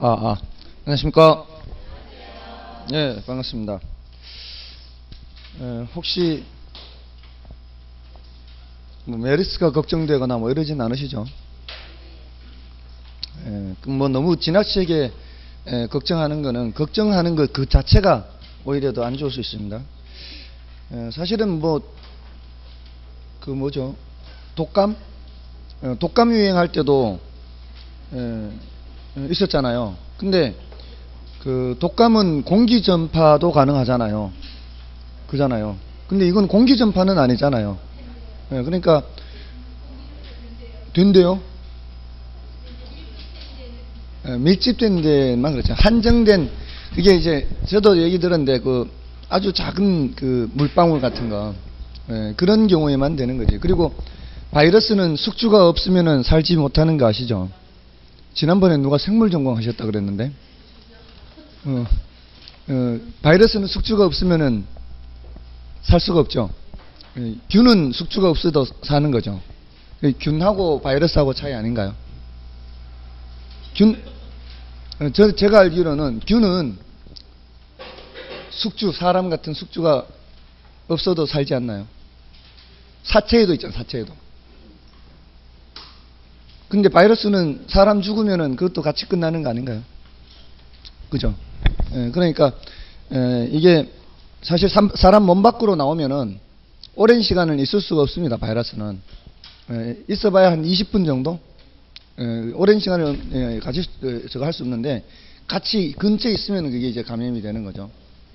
안녕하십니까? 네, 반갑습니다. 혹시 메르스가 걱정되거나 뭐 이러진 않으시죠? 뭐 너무 지나치게 걱정하는 것 그 자체가 오히려 더 안 좋을 수 있습니다. 사실은 독감 유행할 때도 있었잖아요. 근데 그 독감은 공기 전파도 가능하잖아요. 그잖아요. 근데 이건 공기 전파는 아니잖아요. 그러니까 된대요. 밀집된 데만 그렇죠. 한정된, 그게 이제 저도 얘기 들었는데 그 아주 작은 그 물방울 같은 거, 그런 경우에만 되는 거지. 그리고 바이러스는 숙주가 없으면은 살지 못하는 거 아시죠? 지난번에 누가 생물 전공 하셨다 그랬는데, 바이러스는 숙주가 없으면은 살 수가 없죠. 균은 숙주가 없어도 사는 거죠. 균하고 바이러스하고 차이 아닌가요? 제가 알기로는 균은 사람 같은 숙주가 없어도 살지 않나요? 사체에도 있잖아요, 사체에도. 근데 바이러스는 사람 죽으면은 그것도 같이 끝나는 거 아닌가요? 그죠? 그러니까, 이게 사실 사람 몸 밖으로 나오면은 오랜 시간은 있을 수가 없습니다, 바이러스는. 있어봐야 한 20분 정도? 오랜 시간을 같이 저거 할 수 없는데, 같이 근처에 있으면 그게 이제 감염이 되는 거죠.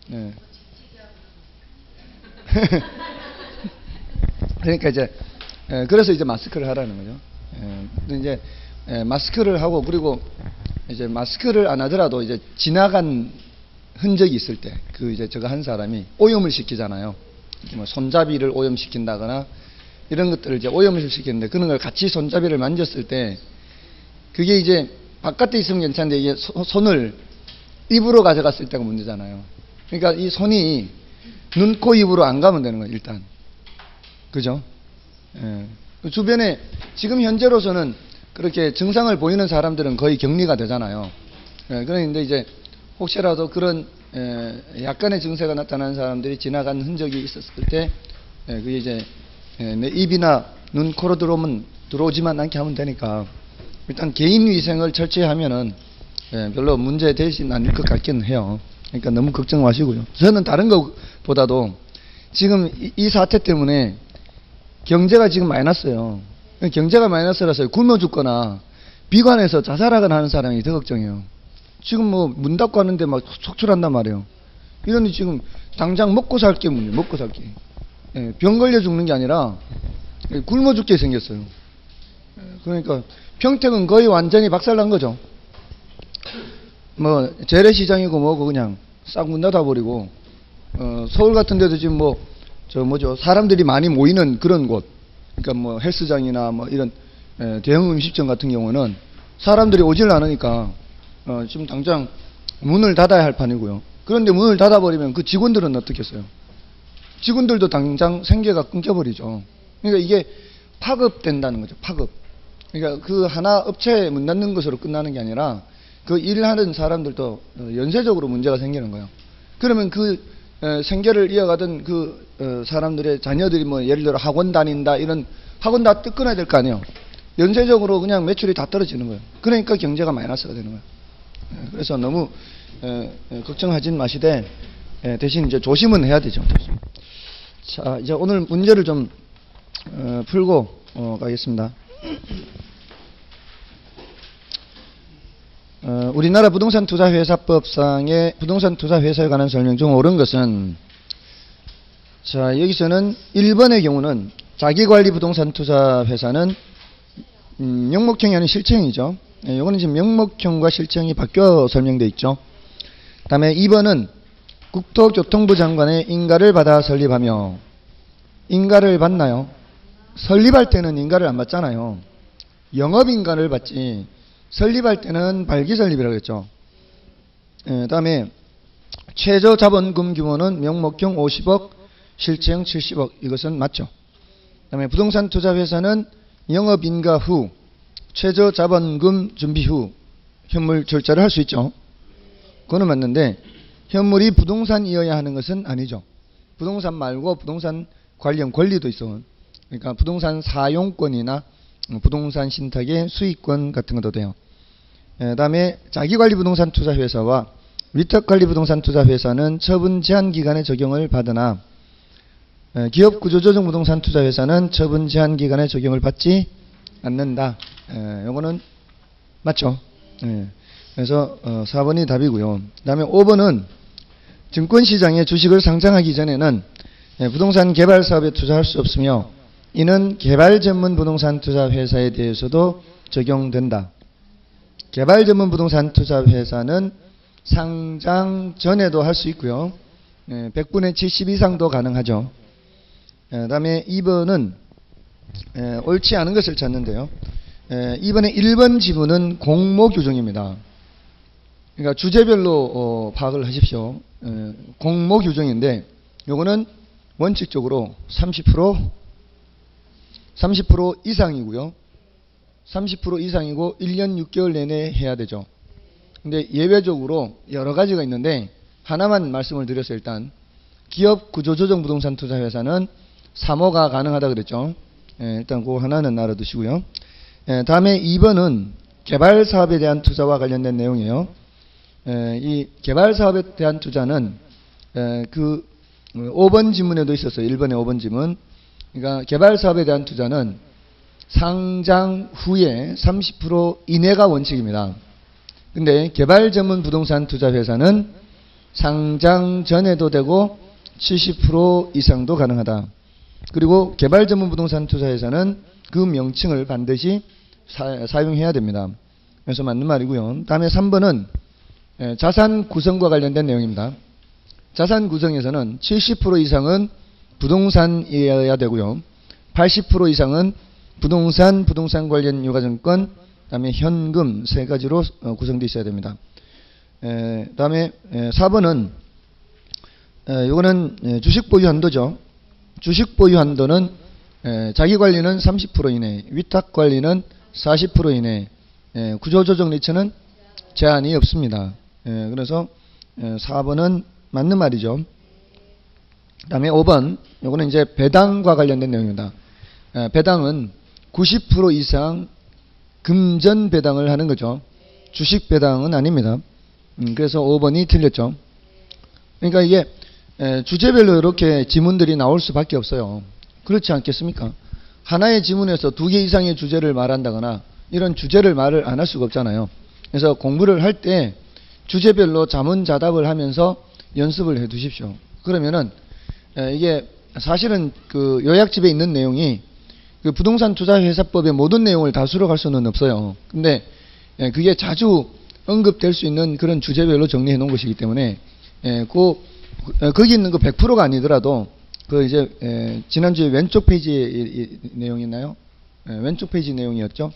그러니까 이제, 그래서 이제 마스크를 하라는 거죠. 근데 이제, 마스크를 하고, 그리고 이제 마스크를 안 하더라도 이제 지나간 흔적이 있을 때, 이제 저거 한 사람이 오염을 시키잖아요. 뭐 손잡이를 오염시킨다거나, 이런 것들을 이제 오염을 시키는데, 그런 걸 같이 손잡이를 만졌을 때, 그게 이제 바깥에 있으면 괜찮은데, 이게 손을 입으로 가져갔을 때가 문제잖아요. 그러니까 이 손이 눈, 코, 입으로 안 가면 되는 거예요, 일단. 그죠? 주변에 지금 현재로서는 그렇게 증상을 보이는 사람들은 거의 격리가 되잖아요. 그런데 이제 혹시라도 그런 약간의 증세가 나타나는 사람들이 지나간 흔적이 있었을 때, 그게 이제 내 입이나 눈, 코로 들어오지만 않게 하면 되니까, 일단 개인 위생을 철저히 하면은 별로 문제 되진 않을 것 같긴 해요. 그러니까 너무 걱정 마시고요. 저는 다른 것보다도 지금 이 사태 때문에 경제가 지금 마이너스예요. 경제가 마이너스라서 굶어 죽거나 비관해서 자살하거나 하는 사람이 더 걱정해요. 지금 뭐 문 닫고 하는데 막 속출한단 말이에요. 이러니 지금 당장 먹고 살 게 문제, 먹고 살 게. 병 걸려 죽는 게 아니라 굶어 죽게 생겼어요. 그러니까 평택은 거의 완전히 박살난 거죠. 뭐 재래시장이고 뭐고 그냥 싹 문 닫아버리고, 서울 같은 데도 지금 사람들이 많이 모이는 그런 곳, 그러니까 뭐 헬스장이나 뭐 이런 대형 음식점 같은 경우는 사람들이 오질 않으니까 지금 당장 문을 닫아야 할 판이고요. 그런데 문을 닫아버리면 그 직원들은 어떻겠어요? 직원들도 당장 생계가 끊겨버리죠. 그러니까 이게 파급된다는 거죠, 파급. 그러니까 그 하나 업체에 문 닫는 것으로 끝나는 게 아니라 그 일하는 사람들도 연쇄적으로 문제가 생기는 거예요. 그러면 그 생계를 이어가던 그 사람들의 자녀들이 뭐 예를 들어 학원 다닌다, 이런 학원 다 끊어야 될 거 아니에요. 연쇄적으로 그냥 매출이 다 떨어지는 거예요. 그러니까 경제가 마이너스가 되는 거예요. 그래서 너무 걱정하진 마시되, 대신 이제 조심은 해야 되죠. 자, 이제 오늘 문제를 좀 풀고 가겠습니다. 우리나라 부동산 투자회사법상의 부동산 투자회사에 관한 설명 중 옳은 것은, 자, 여기서는 1번의 경우는 자기관리 부동산 투자회사는 명목형이 아닌 실체형이죠. 이거는 지금 명목형과 실체형이 바뀌어 설명되어 있죠. 그 다음에 2번은 국토교통부 장관의 인가를 받아 설립하며, 인가를 받나요? 설립할 때는 인가를 안 받잖아요. 영업인가를 받지, 설립할 때는 발기설립이라고 했죠. 그 다음에 최저 자본금 규모는 명목형 50억, 실체형 70억. 이것은 맞죠. 그 다음에 부동산 투자회사는 영업인가 후, 최저 자본금 준비 후 현물 절차를 할 수 있죠. 그거는 맞는데 현물이 부동산이어야 하는 것은 아니죠. 부동산 말고 부동산 관련 권리도 있어. 그러니까 부동산 사용권이나 부동산 신탁의 수익권 같은 것도 돼요. 다음에 자기관리 부동산 투자회사와 위탁관리 부동산 투자회사는 처분 제한 기간의 적용을 받으나 기업 구조조정 부동산 투자회사는 처분 제한 기간의 적용을 받지 않는다. 요거는 맞죠? 그래서 4번이 답이고요. 다음에 5번은 증권시장에 주식을 상장하기 전에는 부동산 개발 사업에 투자할 수 없으며 이는 개발 전문 부동산 투자 회사에 대해서도 적용된다. 개발 전문 부동산 투자 회사는 상장 전에도 할 수 있고요. 100분의 70 이상도 가능하죠. 다음에 2번은 옳지 않은 것을 찾는데요. 2번의 1번 지문은 공모 규정입니다. 그러니까 주제별로 파악을 하십시오. 공모 규정인데 요거는 원칙적으로 30% 이상이고요. 30% 이상이고 1년 6개월 내내 해야 되죠. 근데 예외적으로 여러 가지가 있는데 하나만 말씀을 드려서 일단 기업 구조조정 부동산 투자회사는 3호가 가능하다 그랬죠. 일단 그 하나는 알아두시고요. 다음에 2번은 개발 사업에 대한 투자와 관련된 내용이에요. 이 개발 사업에 대한 투자는 그 5번 지문에도 있었어요. 1번의 5번 지문. 그러니까 개발 사업에 대한 투자는 상장 후에 30% 이내가 원칙입니다. 근데 개발 전문 부동산 투자 회사는 상장 전에도 되고 70% 이상도 가능하다. 그리고 개발 전문 부동산 투자 회사는 그 명칭을 반드시 사용해야 됩니다. 그래서 맞는 말이고요. 다음에 3번은 자산 구성과 관련된 내용입니다. 자산 구성에서는 70% 이상은 부동산이어야 되고요. 80% 이상은 부동산 관련 유가증권, 다음에 현금 세 가지로 구성되어 있어야 됩니다. 다음에 4번은 이거는 주식 보유 한도죠. 주식 보유 한도는 자기 관리는 30% 이내, 위탁 관리는 40% 이내, 구조조정 리츠는 제한이 없습니다. 그래서 4번은 맞는 말이죠. 다음에 5번, 요거는 이제 배당과 관련된 내용입니다. 배당은 90% 이상 금전 배당을 하는 거죠. 주식 배당은 아닙니다. 그래서 5번이 틀렸죠. 그러니까 이게 주제별로 이렇게 지문들이 나올 수밖에 없어요. 그렇지 않겠습니까? 하나의 지문에서 2개 이상의 주제를 말한다거나 이런 주제를 말을 안 할 수가 없잖아요. 그래서 공부를 할 때 주제별로 자문자답을 하면서 연습을 해 두십시오. 그러면은 이게 사실은 그 요약집에 있는 내용이 그 부동산 투자회사법의 모든 내용을 다 수록할 수는 없어요. 근데 그게 자주 언급될 수 있는 그런 주제별로 정리해 놓은 것이기 때문에 거기 있는 그 100%가 아니더라도 그 이제 지난주에 왼쪽 페이지에 내용이 있나요? 왼쪽 페이지 내용이었죠.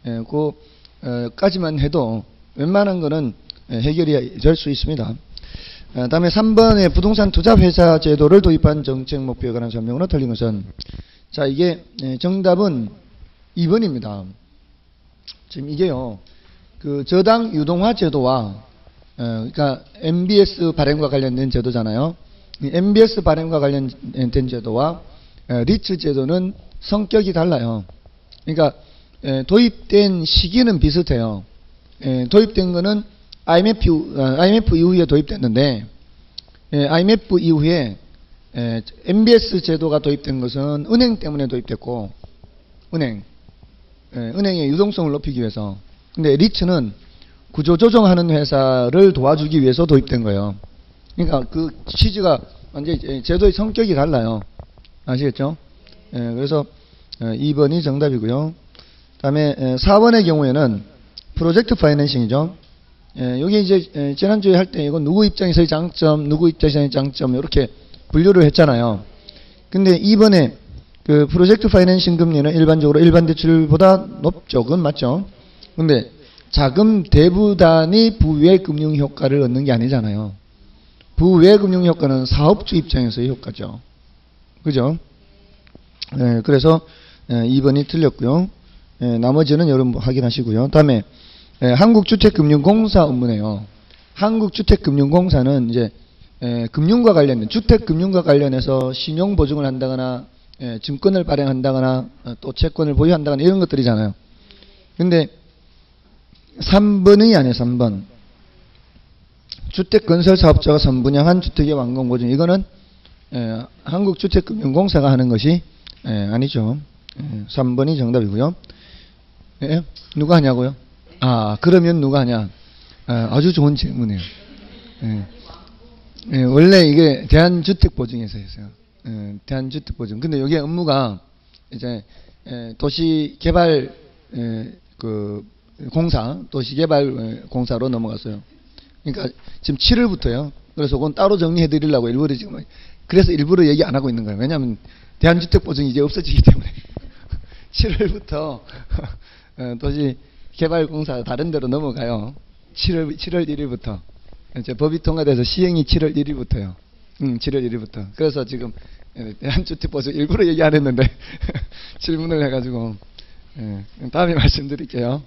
그까지만 해도 웬만한 거는 해결이 될 수 있습니다. 다음에 3번에 부동산 투자회사 제도를 도입한 정책 목표에 관한 설명으로 틀린 것은, 자, 이게 정답은 2번입니다. 지금 이게요, 그 저당 유동화 제도와 그러니까 MBS 발행과 관련된 제도잖아요. 이 MBS 발행과 관련된 제도와 리츠 제도는 성격이 달라요. 그러니까 도입된 시기는 비슷해요. 도입된 거는 IMF 이후에 도입됐는데, IMF 이후에 MBS 제도가 도입된 것은 은행 때문에 도입됐고, 은행의 유동성을 높이기 위해서. 근데 리츠는 구조조정하는 회사를 도와주기 위해서 도입된 거예요. 그러니까 그 취지가 완전히 제도의 성격이 달라요. 아시겠죠? 그래서 2번이 정답이고요. 다음에 4번의 경우에는 프로젝트 파이낸싱이죠. 여기 이제 지난주에 할 때 이건 누구 입장에서의 장점, 누구 입장에서의 장점 이렇게 분류를 했잖아요. 근데 이번에 그 프로젝트 파이낸싱 금리는 일반적으로 일반 대출보다 높죠. 그건 맞죠. 근데 자금 대부단이 부외 금융 효과를 얻는 게 아니잖아요. 부외 금융 효과는 사업주 입장에서의 효과죠. 그죠? 그래서 2번이 틀렸고요. 나머지는 여러분 확인하시고요. 다음에 한국주택금융공사 업무네요. 한국주택금융공사는 이제 금융과 관련된 주택금융과 관련해서 신용보증을 한다거나 증권을 발행한다거나 또 채권을 보유한다거나 이런 것들이잖아요. 근데 3번이 아니에요. 3번. 주택건설사업자가 선분양한 주택의 완공보증. 이거는 한국주택금융공사가 하는 것이 아니죠. 3번이 정답이고요. 누가 하냐고요? 그러면 누가 하냐? 아주 좋은 질문이에요. 원래 이게 대한주택보증에서 했어요. 대한주택보증. 근데 여기 업무가 이제 도시개발 공사, 도시개발공사로 넘어갔어요. 그러니까 지금 7월부터요. 그래서 그건 따로 정리해 드리려고 일부러 지금, 그래서 일부러 얘기 안 하고 있는 거예요. 왜냐하면 대한주택보증이 이제 없어지기 때문에 7월부터 도시개발공사 다른 데로 넘어가요. 7월 1일부터. 이제 법이 통과돼서 시행이 7월 1일부터요. 7월 1일부터. 그래서 지금 대한주택보증 일부러 얘기 안 했는데 질문을 해가지고 다음에 말씀드릴게요.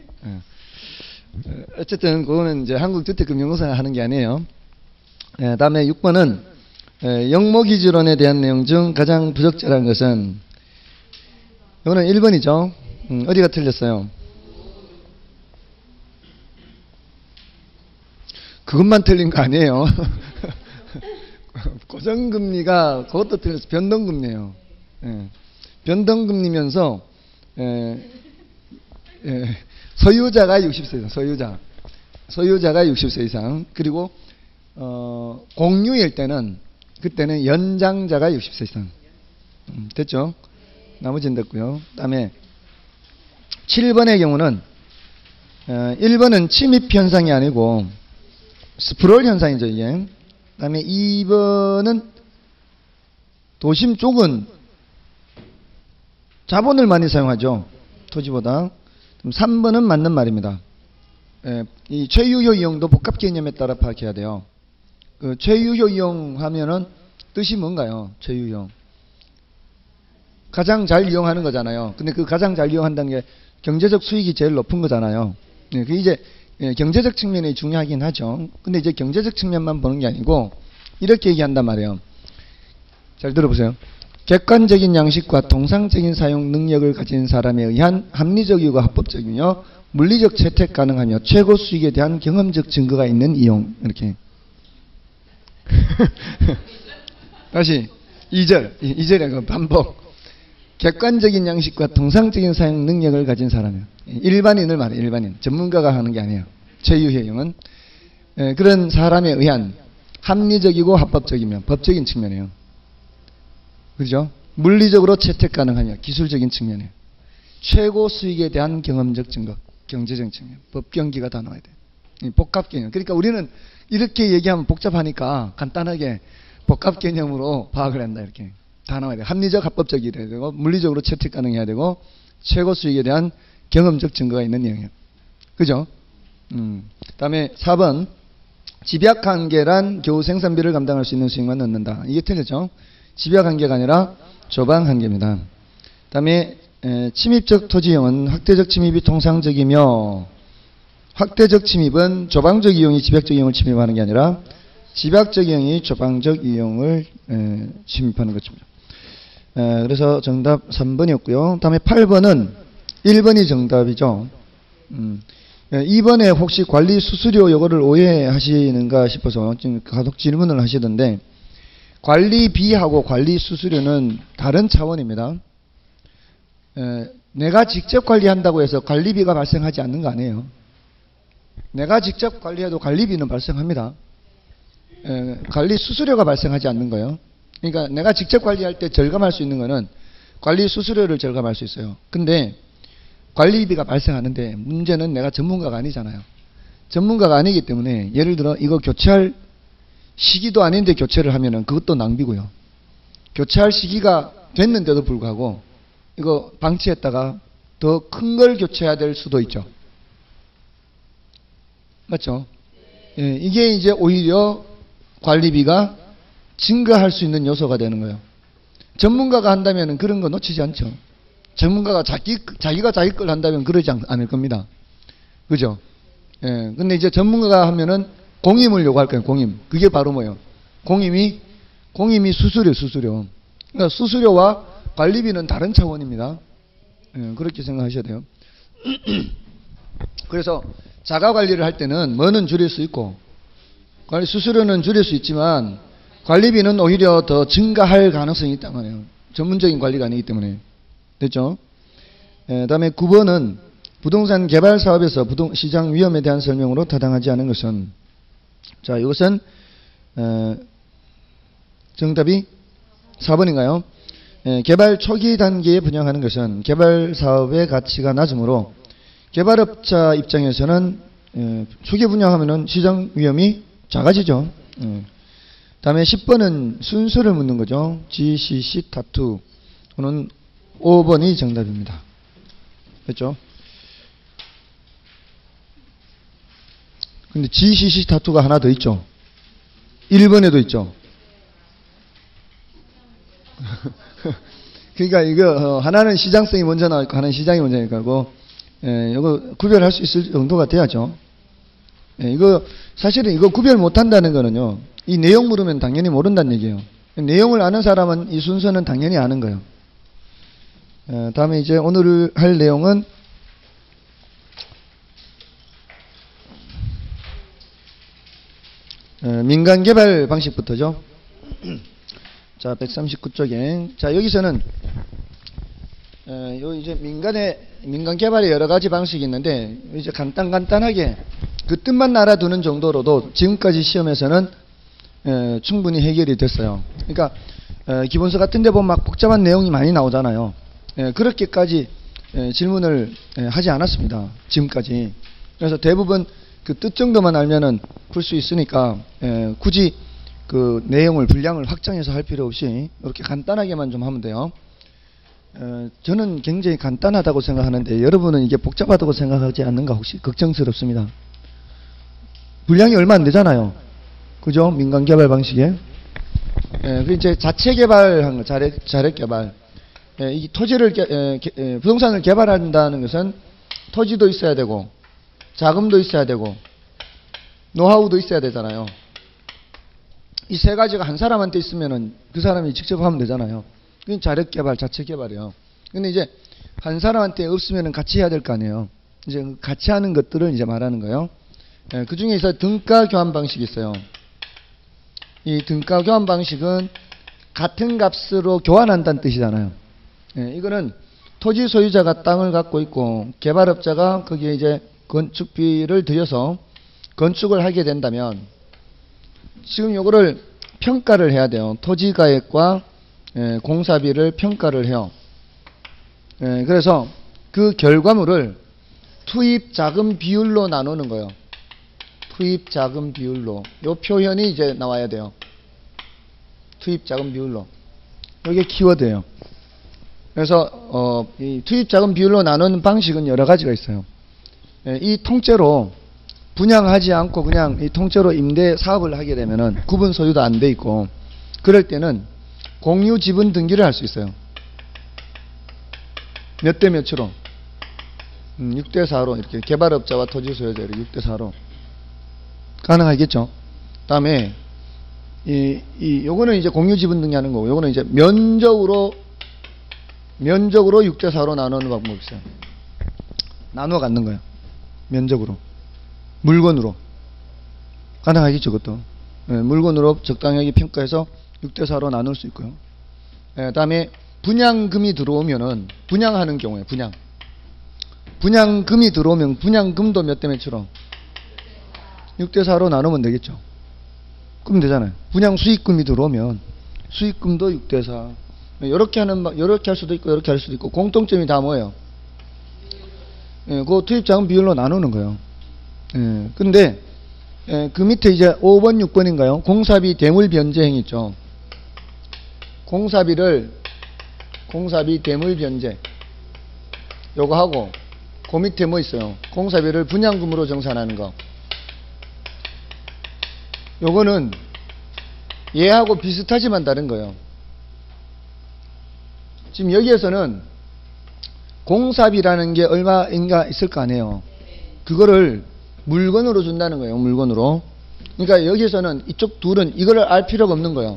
어쨌든 그거는 이제 한국주택금융공사가 하는 게 아니에요. 다음에 6번은 영모기준론에 대한 내용 중 가장 부적절한 것은, 이거는 1번이죠. 어디가 틀렸어요? 그것만 틀린 거 아니에요. 고정금리가 그것도 틀렸어요. 변동금리예요. 변동금리면서 소유자가 60세 이상, 소유자가 60세 이상, 그리고 공유일 때는 그때는 연장자가 60세 이상. 됐죠? 나머지는 됐고요. 그다음에 7번의 경우는 1번은 침입 현상이 아니고 스프롤 현상이죠, 이게. 그다음에 2번은 도심 쪽은 자본을 많이 사용하죠, 토지보다. 3번은 맞는 말입니다. 이 최유효 이용도 복합 개념에 따라 파악해야 돼요. 그 최유효 이용 하면은 뜻이 뭔가요? 최유효. 가장 잘 이용하는 거잖아요. 근데 그 가장 잘 이용한다는 게 경제적 수익이 제일 높은 거잖아요. 그 이제 경제적 측면이 중요하긴 하죠. 근데 이제 경제적 측면만 보는 게 아니고 이렇게 얘기한단 말이에요. 잘 들어보세요. 객관적인 양식과 통상적인 사용 능력을 가진 사람에 의한 합리적이고 합법적이며 물리적 채택 가능하며 최고 수익에 대한 경험적 증거가 있는 이용. 이렇게. 다시 2절에 반복. 객관적인 양식과 통상적인 사용 능력을 가진 사람이에요. 일반인을 말해요. 일반인. 전문가가 하는 게 아니에요. 최유효용은 그런 사람에 의한 합리적이고 합법적이며 법적인 측면이에요. 그죠? 물리적으로 채택 가능하냐, 기술적인 측면이에요. 최고 수익에 대한 경험적 증거, 경제적 측면, 법경기가 다 나와야 돼요. 복합 개념. 그러니까 우리는 이렇게 얘기하면 복잡하니까 간단하게 복합 개념으로 파악을 한다. 이렇게 다 나와야 돼요. 합리적, 합법적이어야 되고 물리적으로 채택 가능해야 되고 최고 수익에 대한 경험적 증거가 있는 내용이에요. 그죠? 다음에 4번. 집약한계란 겨우 생산비를 감당할 수 있는 수익만 넣는다. 이게 틀렸죠? 집약한계가 아니라 조방한계입니다. 다음에 침입적 토지이용은 확대적 침입이 통상적이며 확대적 침입은 조방적 이용이 집약적 이용을 침입하는 게 아니라 집약적 이용이 조방적 이용을 침입하는 것입니다. 그래서 정답 3번이었고요. 다음에 8번은 1번이 정답이죠. 2번에 혹시 관리 수수료 요거를 오해하시는가 싶어서 지금 계속 질문을 하시던데, 관리비하고 관리 수수료는 다른 차원입니다. 내가 직접 관리한다고 해서 관리비가 발생하지 않는 거 아니에요. 내가 직접 관리해도 관리비는 발생합니다. 관리 수수료가 발생하지 않는 거예요. 그러니까 내가 직접 관리할 때 절감할 수 있는 거는 관리 수수료를 절감할 수 있어요. 근데 관리비가 발생하는데 문제는 내가 전문가가 아니잖아요. 전문가가 아니기 때문에 예를 들어 이거 교체할 시기도 아닌데 교체를 하면은 그것도 낭비고요. 교체할 시기가 됐는데도 불구하고 이거 방치했다가 더 큰 걸 교체해야 될 수도 있죠. 맞죠? 이게 이제 오히려 관리비가 증가할 수 있는 요소가 되는 거예요. 전문가가 한다면 그런 거 놓치지 않죠. 전문가가 자기가 자기 걸 한다면 그러지 않을 겁니다. 그죠? 예, 근데 이제 전문가가 하면은 공임을 요구할 거예요, 공임. 그게 바로 뭐예요? 공임이 수수료. 그러니까 수수료와 관리비는 다른 차원입니다. 예, 그렇게 생각하셔야 돼요. 그래서 자가 관리를 할 때는 뭐는 줄일 수 있고, 수수료는 줄일 수 있지만, 관리비는 오히려 더 증가할 가능성이 있단 말이에요. 전문적인 관리가 아니기 때문에. 됐죠? 다음에 9번은 부동산 개발 사업에서 시장 위험에 대한 설명으로 타당하지 않은 것은, 자, 이것은 정답이 4번인가요? 개발 초기 단계에 분양하는 것은 개발 사업의 가치가 낮으므로 개발업자 입장에서는 초기 분양하면은 시장 위험이 작아지죠. 다음에 10번은 순서를 묻는 거죠. GCC 타투. 또는 5번이 정답입니다. 됐죠? 근데 GCC 타투가 하나 더 있죠. 1번에도 있죠. 그러니까 이거 하나는 시장성이 먼저 나왔고 하나는 시장이 먼저 나왔고, 이거 구별할 수 있을 정도가 돼야죠. 이거 사실은 이거 구별 못한다는 거는요, 이 내용 물으면 당연히 모른다는 얘기예요. 내용을 아는 사람은 이 순서는 당연히 아는 거예요. 다음에 이제 오늘 할 내용은 민간 개발 방식부터죠. 자, 139쪽에. 자, 여기서는 요 이제 민간 개발의 여러 가지 방식이 있는데, 이제 간단하게 그 뜻만 알아두는 정도로도 지금까지 시험에서는 충분히 해결이 됐어요. 그러니까 기본서 같은 데 보면 막 복잡한 내용이 많이 나오잖아요. 그렇게까지 질문을 하지 않았습니다, 지금까지. 그래서 대부분 그 뜻 정도만 알면은 풀 수 있으니까 굳이 그 내용을 분량을 확장해서 할 필요 없이 이렇게 간단하게만 좀 하면 돼요. 저는 굉장히 간단하다고 생각하는데 여러분은 이게 복잡하다고 생각하지 않는가 혹시 걱정스럽습니다. 분량이 얼마 안 되잖아요. 그죠? 민간 개발 방식에. 그 이제 자체 개발한 거, 자력 개발. 이 토지를 부동산을 개발한다는 것은 토지도 있어야 되고 자금도 있어야 되고 노하우도 있어야 되잖아요. 이 세 가지가 한 사람한테 있으면은 그 사람이 직접 하면 되잖아요. 그게 자력 개발, 자체 개발이에요. 근데 이제 한 사람한테 없으면은 같이 해야 될 거 아니에요. 이제 같이 하는 것들을 이제 말하는 거예요. 그 중에서 등가 교환 방식이 있어요. 이 등가 교환 방식은 같은 값으로 교환한다는 뜻이잖아요. 이거는 토지 소유자가 땅을 갖고 있고 개발업자가 거기에 이제 건축비를 들여서 건축을 하게 된다면 지금 요거를 평가를 해야 돼요. 토지가액과 공사비를 평가를 해요. 그래서 그 결과물을 투입자금 비율로 나누는 거예요. 투입자금 비율로. 요 표현이 이제 나와야 돼요. 투입자금 비율로. 이게 키워드예요. 그래서 이 투입자금 비율로 나누는 방식은 여러 가지가 있어요. 이 통째로 분양하지 않고 그냥 이 통째로 임대 사업을 하게 되면은 구분 소유도 안 돼 있고, 그럴 때는 공유 지분 등기를 할 수 있어요. 몇 대 몇으로? 6대 4로 이렇게 개발업자와 토지 소유자 이렇게 6대 4로 가능하겠죠. 다음에 요거는 이제 공유 지분 등기하는 거고, 요거는 이제 면적으로 6대 4로 나누는 방법이 있어요. 나누어 갖는 거예요. 면적으로. 물건으로. 가능하겠죠, 그것도. 물건으로 적당하게 평가해서 6대 4로 나눌 수 있고요. 다음에 분양금이 들어오면은, 분양하는 경우에, 분양금이 들어오면 분양금도 몇 대 몇으로? 6대 4로 나누면 되겠죠. 그럼 되잖아요. 분양 수익금이 들어오면 수익금도 6대 4. 요렇게 할 수도 있고, 요렇게 할 수도 있고, 공통점이 다 뭐예요? 그 투입자금 비율로 나누는 거예요. 근데, 그 밑에 이제 5번, 6번인가요? 공사비 대물 변제행 있죠. 공사비 대물 변제. 요거 하고, 그 밑에 뭐 있어요? 공사비를 분양금으로 정산하는 거. 요거는 얘하고 비슷하지만 다른 거예요. 지금 여기에서는 공사비라는 게 얼마인가 있을 거 아니에요. 그거를 물건으로 준다는 거예요. 물건으로. 그러니까 여기서는 이쪽 둘은 이거를 알 필요가 없는 거예요.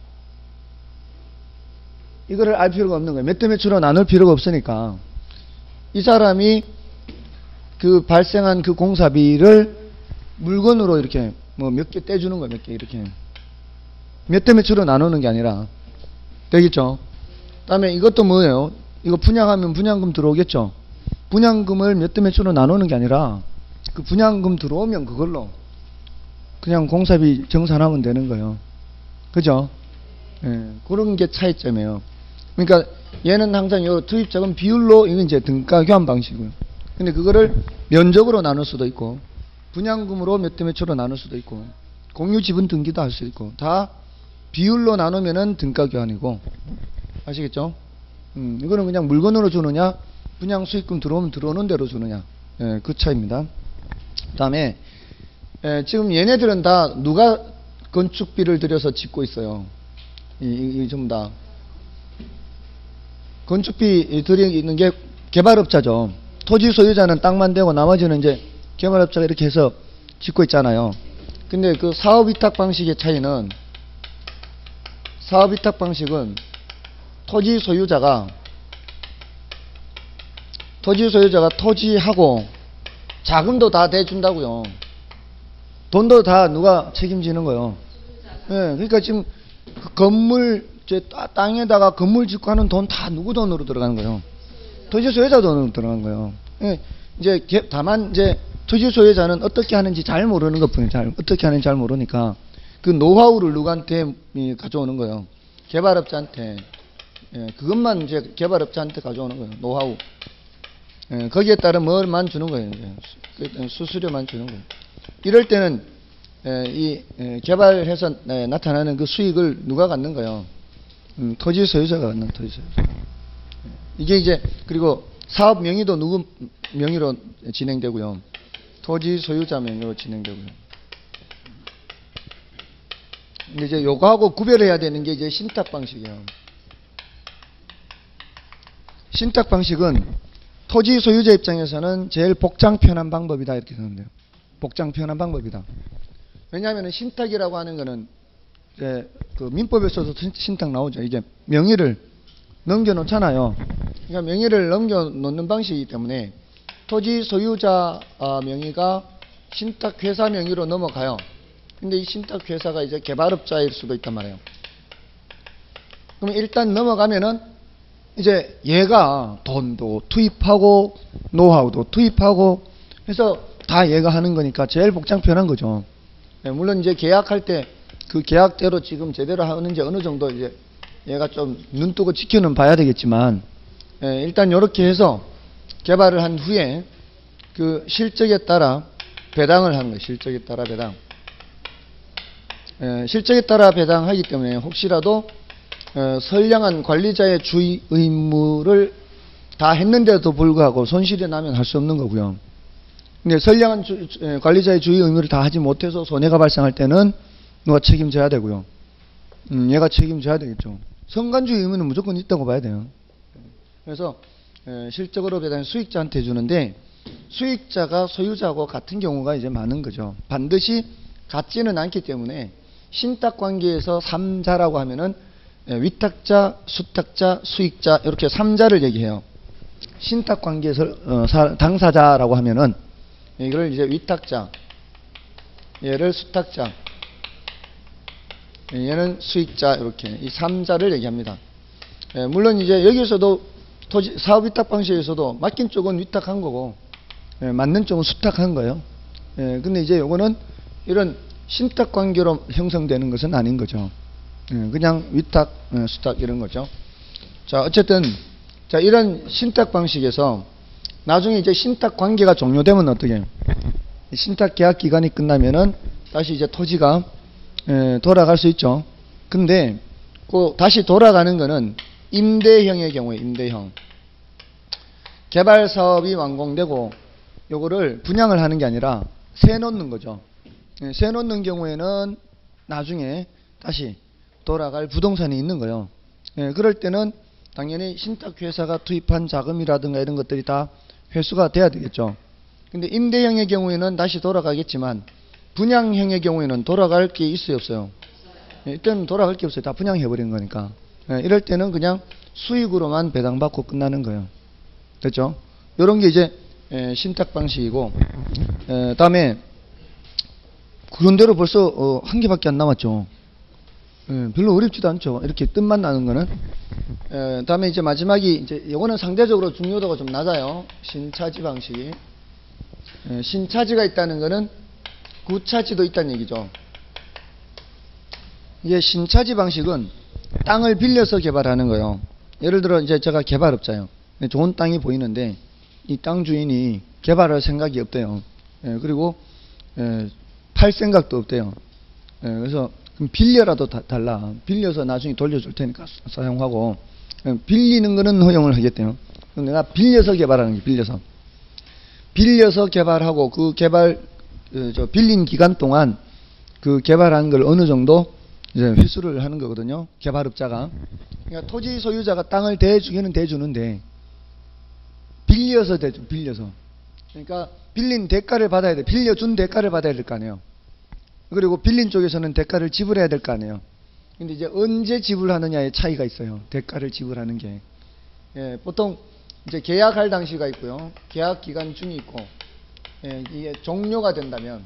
이거를 알 필요가 없는 거예요. 몇 대 몇으로 나눌 필요가 없으니까. 이 사람이 그 발생한 그 공사비를 물건으로 이렇게 뭐 몇 개 떼주는 거예요. 몇 개 이렇게. 몇 대 몇으로 나누는 게 아니라. 되겠죠? 다음에 이것도 뭐예요? 이거 분양하면 분양금 들어오겠죠? 분양금을 몇 대 몇으로 나누는 게 아니라 그 분양금 들어오면 그걸로 그냥 공사비 정산하면 되는 거예요. 그죠? 예, 그런 게 차이점이에요. 그러니까 얘는 항상 요 투입자금 비율로 이건 이제 등가 교환 방식이고요. 근데 그거를 면적으로 나눌 수도 있고 분양금으로 몇 대 몇으로 나눌 수도 있고 공유 지분 등기도 할 수 있고 다 비율로 나누면은 등가 교환이고 아시겠죠? 이거는 그냥 물건으로 주느냐 분양 수익금 들어오면 들어오는 대로 주느냐 예, 그 차이입니다. 그 다음에 지금 얘네들은 다 누가 건축비를 들여서 짓고 있어요. 이 전부 다 건축비 들이는 게 개발업자죠. 토지 소유자는 땅만 대고 나머지는 이제 개발업자가 이렇게 해서 짓고 있잖아요. 근데 그 사업위탁 방식의 차이는 사업위탁 방식은 토지 소유자가 토지하고 자금도 다 대준다고요. 돈도 다 누가 책임지는 거예요. 예, 그러니까 지금 그 건물 땅에다가 건물 짓고 하는 돈 다 누구 돈으로 들어가는 거예요? 토지 소유자 돈으로 들어가는 거예요. 예, 이제 다만 이제 토지 소유자는 어떻게 하는지 잘 모르는 것뿐이에요. 어떻게 하는지 잘 모르니까 그 노하우를 누구한테 가져오는 거예요? 개발업자한테. 예, 그것만 이제 개발업자한테 가져오는 거예요. 노하우. 예, 거기에 따른 뭘만 주는 거예요. 이제. 수수료만 주는 거예요. 이럴 때는 개발해서 나타나는 그 수익을 누가 갖는 거예요? 토지 소유자가 갖는 토지 소유자. 이게 이제 그리고 사업 명의도 누구 명의로 진행되고요. 토지 소유자 명의로 진행되고요. 근데 이제 요거하고 구별해야 되는 게 이제 신탁 방식이에요. 신탁 방식은 토지 소유자 입장에서는 제일 복장 편한 방법이다 이렇게 생각돼요. 복장 편한 방법이다. 왜냐하면 신탁이라고 하는 거는 이제 그 민법에서도 신탁 나오죠. 이제 명의를 넘겨놓잖아요. 그러니까 명의를 넘겨놓는 방식이기 때문에 토지 소유자 명의가 신탁회사 명의로 넘어가요. 근데 이 신탁회사가 이제 개발업자일 수도 있단 말이에요. 그럼 일단 넘어가면은 이제 얘가 돈도 투입하고 노하우도 투입하고 해서 다 얘가 하는 거니까 제일 복장 편한 거죠. 물론 이제 계약할 때 그 계약대로 지금 제대로 하는지 어느 정도 이제 얘가 좀 눈 뜨고 지켜는 봐야 되겠지만 일단 이렇게 해서 개발을 한 후에 그 실적에 따라 배당을 하는 거예요. 실적에 따라 배당. 실적에 따라 배당하기 때문에 혹시라도 선량한 관리자의 주의 의무를 다 했는데도 불구하고 손실이 나면 할 수 없는 거고요. 근데 선량한 관리자의 주의 의무를 다 하지 못해서 손해가 발생할 때는 누가 책임져야 되고요. 얘가 책임져야 되겠죠. 선관주의 의무는 무조건 있다고 봐야 돼요. 그래서 실적으로 배당 수익자한테 주는데 수익자가 소유자하고 같은 경우가 이제 많은 거죠. 반드시 같지는 않기 때문에 신탁관계에서 3자라고 하면은 위탁자, 수탁자, 수익자 이렇게 3자를 얘기해요. 신탁관계에서 당사자라고 하면은 이걸 이제 위탁자, 얘를 수탁자, 얘는 수익자 이렇게 이 3자를 얘기합니다. 물론 이제 여기서도 사업위탁 방식에서도 맡긴 쪽은 위탁한 거고 맞는 쪽은 수탁한 거예요. 근데 이제 요거는 이런 신탁 관계로 형성되는 것은 아닌 거죠. 그냥 위탁, 수탁 이런 거죠. 자, 어쨌든 자 이런 신탁 방식에서 나중에 이제 신탁 관계가 종료되면 어떻게 해요? 신탁 계약 기간이 끝나면은 다시 이제 토지가 돌아갈 수 있죠. 근데 그 다시 돌아가는 거는 임대형의 경우에 임대형. 개발 사업이 완공되고 요거를 분양을 하는 게 아니라 세 놓는 거죠. 세 놓는 경우에는 나중에 다시 돌아갈 부동산이 있는 거예요. 그럴 때는 당연히 신탁회사가 투입한 자금이라든가 이런 것들이 다 회수가 돼야 되겠죠. 근데 임대형의 경우에는 다시 돌아가겠지만 분양형의 경우에는 돌아갈 게 있어요, 없어요? 이때는 돌아갈 게 없어요. 다 분양해버린 거니까. 이럴 때는 그냥 수익으로만 배당받고 끝나는 거예요. 됐죠? 이런 게 이제 신탁 방식이고, 다음에 그런대로 벌써 한 개밖에 안 남았죠. 별로 어렵지도 않죠. 이렇게 뜻만 나는 거는. 다음에 이제 마지막이 이제 요거는 상대적으로 중요도가 좀 낮아요. 신차지 방식이. 신차지가 있다는 거는 구차지도 있다는 얘기죠. 이게 신차지 방식은 땅을 빌려서 개발하는 거예요. 예를 들어 이제 제가 개발업자예요. 좋은 땅이 보이는데 이 땅 주인이 개발할 생각이 없대요. 그리고 팔 생각도 없대요. 그래서 그럼 빌려라도 달라. 빌려서 나중에 돌려줄 테니까 사용하고. 빌리는 거는 허용을 하겠대요. 그럼 내가 빌려서 개발하는 게 빌려서 개발하고 그 빌린 기간 동안 그 개발한 걸 어느 정도 이제 회수를 하는 거거든요. 개발업자가. 그러니까 토지 소유자가 땅을 대주기는 대주는데 빌려서 대주, 빌려서. 그러니까 빌린 대가를 받아야 돼. 빌려준 대가를 받아야 될 거 아니에요. 그리고 빌린 쪽에서는 대가를 지불해야 될 거 아니에요. 근데 이제 언제 지불하느냐의 차이가 있어요. 대가를 지불하는 게. 보통 이제 계약할 당시가 있고요. 계약 기간 중이 있고, 이게 종료가 된다면,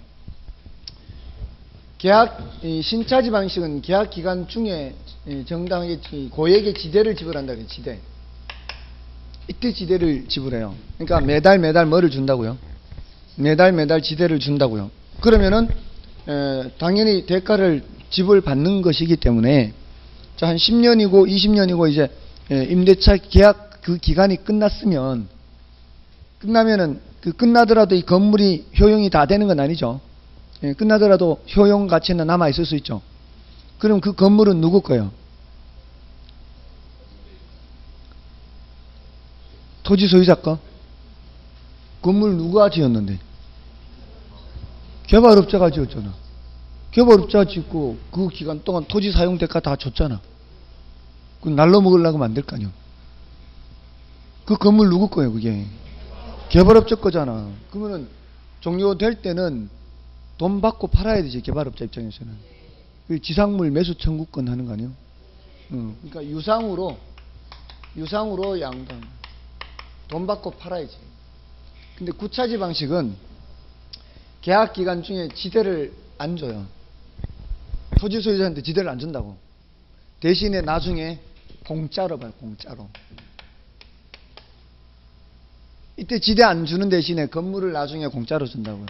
이 신차지 방식은 계약 기간 중에 정당하게 고액의 지대를 지불한다 그래요. 지대. 이때 지대를 지불해요. 그러니까 매달 뭐를 준다고요? 매달 지대를 준다고요. 그러면은 당연히 대가를 지불받는 것이기 때문에 자, 한 10년이고 20년이고 이제 임대차 계약 그 기간이 끝나면은 끝나더라도 이 건물이 효용이 다 되는 건 아니죠. 끝나더라도 효용 가치는 남아 있을 수 있죠. 그럼 그 건물은 누구 거예요? 토지 소유자 거? 건물 누가 지었는데? 개발업자가 지었잖아. 개발업자가 짓고 그 기간 동안 토지 사용 대가 다 줬잖아. 그 날로 먹으려고 만들 거 아니야. 그 건물 누구 거예요, 그게? 개발업자 거잖아. 그러면은 종료될 때는 돈 받고 팔아야 되지, 개발업자 입장에서는. 그 지상물 매수 청구권 하는 거 아니에요? 그러니까 유상으로 양당. 돈 받고 팔아야지. 근데 구차지 방식은 계약 기간 중에 지대를 안 줘요. 토지 소유자한테 지대를 안 준다고. 대신에 나중에 공짜로 봐요, 공짜로. 이때 지대 안 주는 대신에 건물을 나중에 공짜로 준다고요.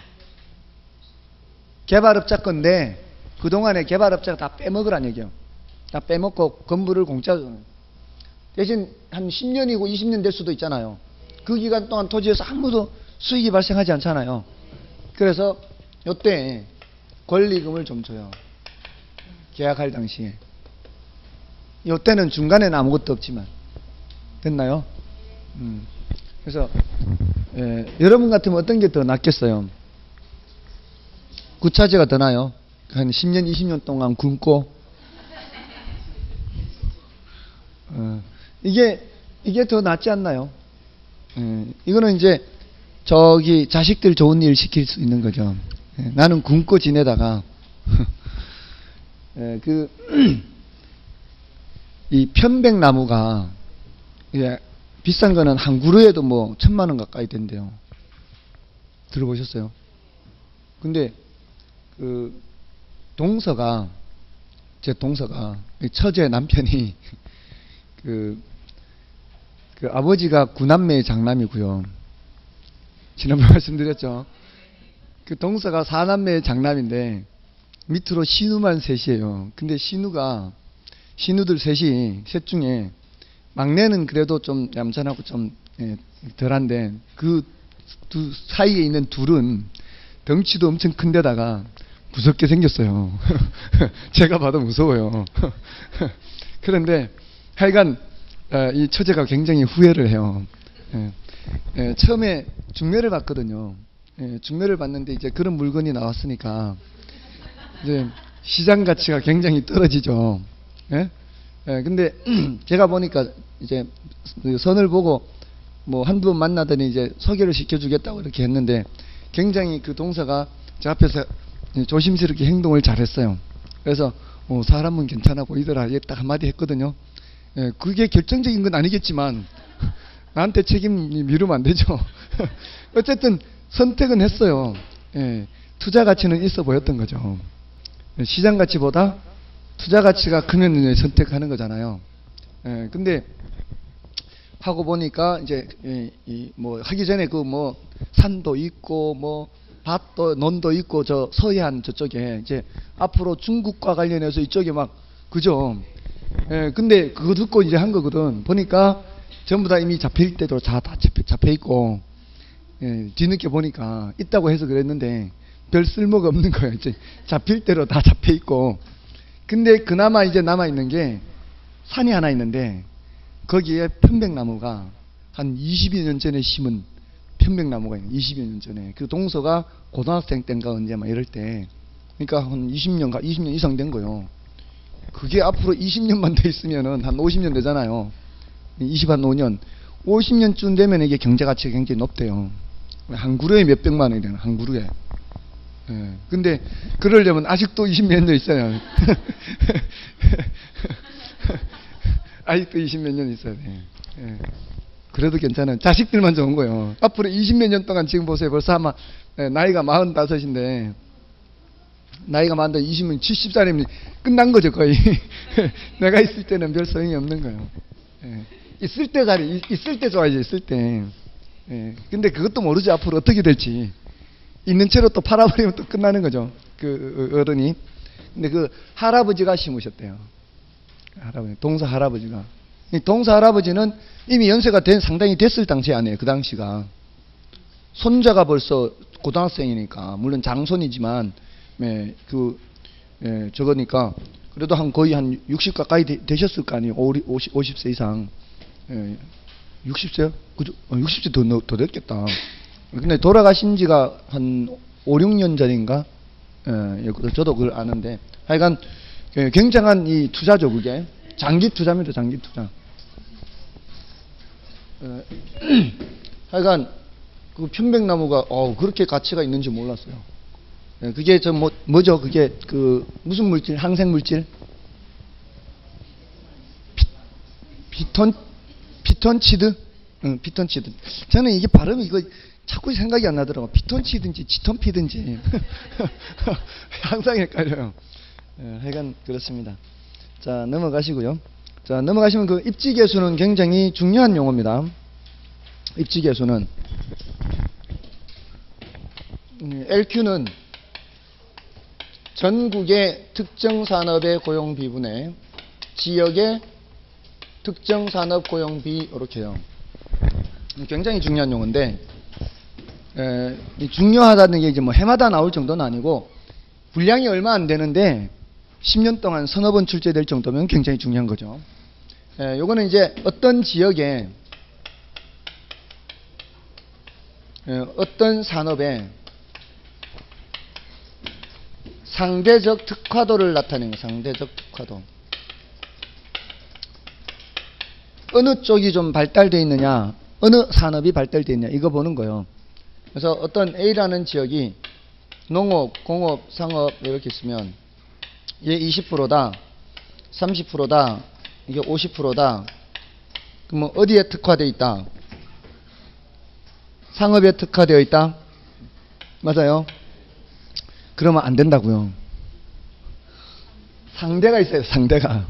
개발업자 건데 그동안에 개발업자가 다 빼먹으란 얘기예요. 다 빼먹고 건물을 공짜로 주는. 대신 한 10년이고 20년 될 수도 있잖아요. 그 기간 동안 토지에서 아무도 수익이 발생하지 않잖아요. 그래서 이때 권리금을 좀 줘요. 계약할 당시에. 이때는 중간에는 아무것도 없지만. 됐나요? 그래서 여러분 같으면 어떤 게 더 낫겠어요? 구차지가 더 나아요? 한 10년, 20년 동안 굶고 이게 더 낫지 않나요? 이거는 이제 자식들 좋은 일 시킬 수 있는 거죠. 나는 굶고 지내다가 이 편백나무가 비싼 거는 한 그루에도 뭐 1000만 원 가까이 된대요. 들어보셨어요? 근데 제 동서가 처제 남편이 그 아버지가 9남매의 장남이고요. 지난번에 말씀드렸죠. 그 동서가 4남매의 장남인데 밑으로 신우만 셋이에요. 근데 신우들 셋 중에 막내는 그래도 좀 얌전하고 좀 덜한데 그 두 사이에 있는 둘은 덩치도 엄청 큰 데다가 무섭게 생겼어요. 제가 봐도 무서워요. 그런데 하여간 이 처제가 굉장히 후회를 해요. 처음에 중매를 봤거든요. 중매를 봤는데 이제 그런 물건이 나왔으니까 이제 시장 가치가 굉장히 떨어지죠. 근데 제가 보니까 이제 선을 보고 뭐 한두 번 만나더니 이제 소개를 시켜주겠다고 이렇게 했는데 굉장히 그 동서가 제 앞에서 조심스럽게 행동을 잘했어요. 그래서 사람은 괜찮아 보이더라. 이게 딱 한마디 했거든요. 예, 그게 결정적인 건 아니겠지만 나한테 책임 미루면 안 되죠. 어쨌든 선택은 했어요. 예, 투자 가치는 있어 보였던 거죠. 시장 가치보다 투자 가치가 크면 선택하는 거잖아요. 예, 근데 하고 보니까 이제 뭐 하기 전에 그 뭐 산도 있고 뭐 밭도 논도 있고 저 서해안 저쪽에 이제 앞으로 중국과 관련해서 이쪽에 막 그죠. 예, 근데 그거 듣고 이제 한 거거든. 보니까 전부 다 이미 잡힐 때도 다 잡혀 있고, 예, 뒤늦게 보니까 있다고 해서 그랬는데 별 쓸모가 없는 거예요. 이제 잡힐 대로 다 잡혀 있고. 근데 그나마 이제 남아 있는 게 산이 하나 있는데 거기에 편백나무가 한 20여 년 전에 심은 편백나무가 있는 20여 년 전에 그 동서가 고등학생 때인가 언제 막 이럴 때 그러니까 한 20년 이상 된 거예요. 그게 앞으로 20년만 더 있으면은 한 50년 되잖아요. 20한 5년 50년쯤 되면 이게 경제 가치가 굉장히 높대요. 한 그루에 몇 백만 원이 되는 한 그루에. 예. 근데 그러려면 아직도 20몇 년 있어요. 아직도 20몇 년 있어야 돼. 예. 그래도 괜찮아요. 자식들만 좋은 거예요. 앞으로 20몇 년 동안 지금 보세요. 벌써 아마 나이가 45인데 나이가 많다 20년 70살이면 끝난 거죠 거의. 내가 있을 때는 별 소용이 없는 거예요. 예. 있을 때 잘해. 있을 때 좋아야지. 있을 때. 예. 근데 그것도 모르지 앞으로 어떻게 될지. 있는 채로 또 팔아버리면 또 끝나는 거죠. 그 어른이. 근데 그 할아버지가 심으셨대요. 할아버지, 동서 할아버지가. 이 동서 할아버지는 이미 연세가 상당히 됐을 당시 아니에요. 그 당시가. 손자가 벌써 고등학생이니까 물론 장손이지만 저거니까 그래도 거의 한 60 가까이 되셨을 거 아니에요. 50세 이상. 60세요? 그죠? 60세 더 됐겠다. 근데 돌아가신 지가 한 5, 6년 전인가? 저도 그걸 아는데. 하여간 굉장한 이 투자죠, 그게. 장기 투자입니다, 장기 투자. 하여간 그 편백나무가 그렇게 가치가 있는지 몰랐어요. 그게 뭐죠? 그게 무슨 물질? 항생 물질? 피톤치드? 응, 피톤치드. 저는 이게 발음이 이거 자꾸 생각이 안 나더라고. 피톤치든지 지톤피든지 항상 헷갈려요. 하여간 그렇습니다. 자, 넘어가시고요. 자, 넘어가시면 그 입지계수는 굉장히 중요한 용어입니다. 입지계수는 LQ는 전국의 특정 산업의 고용 비분의 지역의 특정 산업 고용 비 이렇게요. 굉장히 중요한 용어인데 중요하다는 게 이제 뭐 해마다 나올 정도는 아니고 분량이 얼마 안 되는데 10년 동안 서너 번 출제될 정도면 굉장히 중요한 거죠. 요거는 이제 어떤 지역에 어떤 산업에 상대적 특화도를 나타내는 거예요. 상대적 특화도. 어느 쪽이 좀 발달되어 있느냐, 어느 산업이 발달되어 있느냐 이거 보는 거예요. 그래서 어떤 A라는 지역이 농업, 공업, 상업 이렇게 있으면 얘 20%다, 30%다, 이게 50%다. 그럼 어디에 특화되어 있다? 상업에 특화되어 있다? 맞아요? 그러면 안 된다고요. 상대가 있어요. 상대가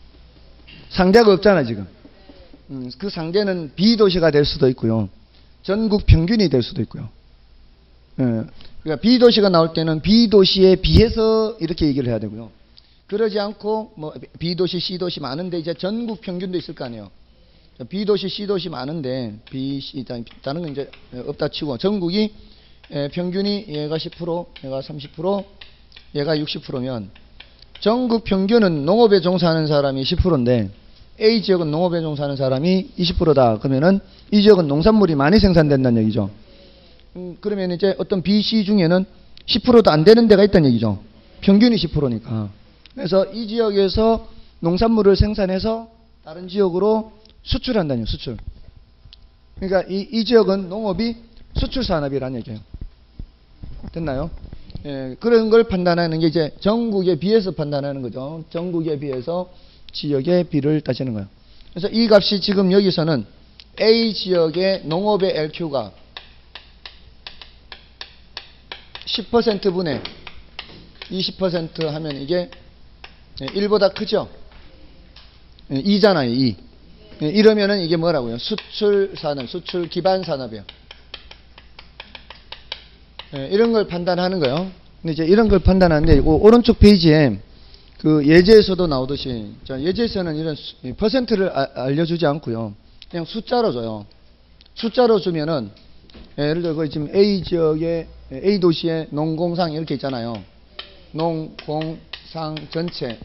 없잖아 지금. 그 상대는 B도시가 될 수도 있고요. 전국 평균이 될 수도 있고요. 그러니까 B도시가 나올 때는 B도시에 비해서 이렇게 얘기를 해야 되고요. 그러지 않고 뭐 B도시, C도시 많은데 이제 전국 평균도 있을 거 아니에요. B도시, C도시 많은데 B, C 다른 건 이제 없다 치고 전국이 평균이 얘가 10%, 얘가 30%, 얘가 60%면 전국 평균은 농업에 종사하는 사람이 10%인데 A 지역은 농업에 종사하는 사람이 20%다. 그러면은 이 지역은 농산물이 많이 생산된다는 얘기죠. 그러면 이제 어떤 B, C 중에는 10%도 안 되는 데가 있다는 얘기죠. 평균이 10%니까. 그래서 이 지역에서 농산물을 생산해서 다른 지역으로 수출한다는 얘기예요. 수출. 그러니까 이 지역은 농업이 수출 산업이라는 얘기예요. 됐나요? 예, 그런 걸 판단하는 게 이제 전국에 비해서 판단하는 거죠. 전국에 비해서 지역의 비를 따지는 거예요. 그래서 이 값이 지금 여기서는 A 지역의 농업의 LQ가 10%분의 20% 하면 이게 1보다 크죠? 2잖아요, 2. 이러면은 이게 뭐라고요? 수출 산업, 수출 기반 산업이에요. 이런 걸 판단하는 거예요. 근데 이제 이런 걸 판단하는데, 오른쪽 페이지에 그 예제에서도 나오듯이, 예제에서는 이런 퍼센트를 알려주지 않고요. 그냥 숫자로 줘요. 숫자로 주면은, 예를 들어 지금 A 지역에, A 도시에 농공상 이렇게 있잖아요. 농공상 전체.